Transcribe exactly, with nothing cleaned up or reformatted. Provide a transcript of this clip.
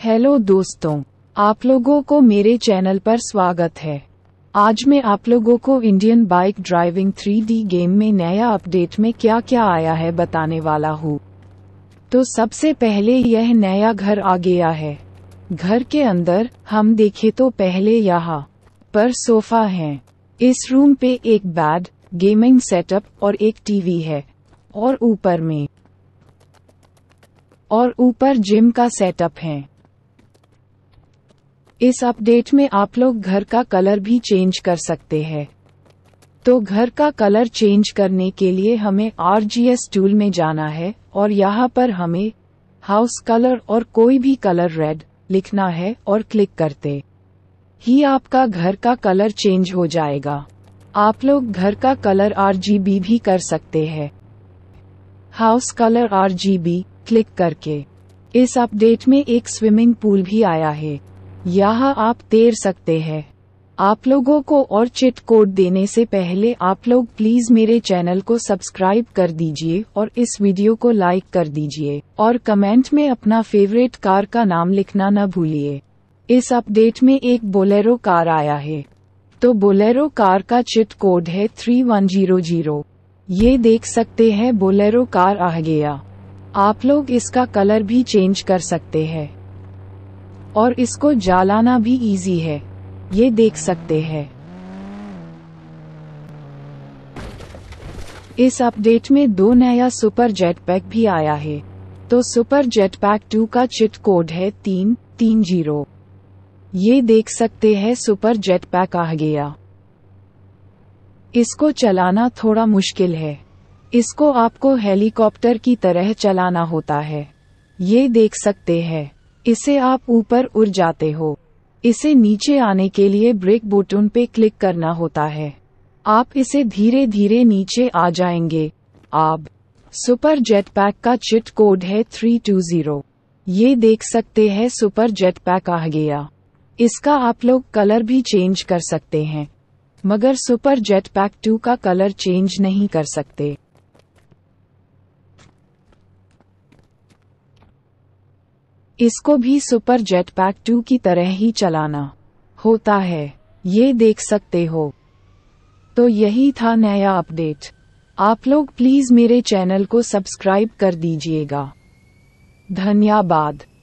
Hello दोस्तों, आप लोगों को मेरे चैनल पर स्वागत है। आज मैं आप लोगों को Indian bike driving three D game में नया अपडेट में क्या क्या आया है बताने वाला हूँ। तो सबसे पहले यह नया घर आ गया है। घर के अंदर हम देखें तो पहले यहाँ पर सोफा है। इस रूम पे एक बेड, गेमिंग सेटअप और एक टीवी है और ऊपर में और ऊपर जिम का सेटअप है। इस अपडेट में आप लोग घर का कलर भी चेंज कर सकते हैं। तो घर का कलर चेंज करने के लिए हमें आर जी एस टूल में जाना है और यहाँ पर हमें हाउस कलर और कोई भी कलर रेड लिखना है और क्लिक करते ही आपका घर का कलर चेंज हो जाएगा। आप लोग घर का कलर आर जी बी भी कर सकते हैं। House colour R G B click करके इस अपडेट में एक स्विमिंग पूल भी आया है। यहाँ आप तैर सकते हैं। आप लोगों को और चिट कोड देने से पहले आप लोग प्लीज मेरे चैनल को सब्सक्राइब कर दीजिए और इस वीडियो को लाइक कर दीजिए और कमेंट में अपना फेवरेट कार का नाम लिखना न भूलिए। इस अपडेट में एक बोलेरो कार आया है। तो बोलेरो कार का चिट कोड है थ्री वन जीरो जीरो। ये देख सकते हैं बोलेरो कार आ गया। आप लोग इसका कलर भी चेंज कर सकते हैं और इसको जलाना भी इजी है, ये देख सकते हैं। इस अपडेट में दो नया सुपर जेट पैक भी आया है। तो सुपर जेट पैक टू का चिट कोड है तीन तीन जीरो। ये देख सकते हैं सुपर जेट पैक आ गया। इसको चलाना थोड़ा मुश्किल है। इसको आपको हेलीकॉप्टर की तरह चलाना होता है। ये देख सकते हैं। इसे आप ऊपर उड़ जाते हो। इसे नीचे आने के लिए ब्रेक बटन पे क्लिक करना होता है। आप इसे धीरे धीरे नीचे आ जाएंगे। आप सुपर जेट पैक का चिट कोड है थ्री टू जीरो। ये देख सकते हैं सुपर जेट पैक आ गया। इसका आप लोग कलर भी चेंज कर सकते हैं, मगर सुपर जेट पैक टू का कलर चेंज नहीं कर सकते। इसको भी सुपर जेट पैक टू की तरह ही चलाना होता है, ये देख सकते हो। तो यही था नया अपडेट। आप लोग प्लीज मेरे चैनल को सब्सक्राइब कर दीजिएगा। धन्यवाद।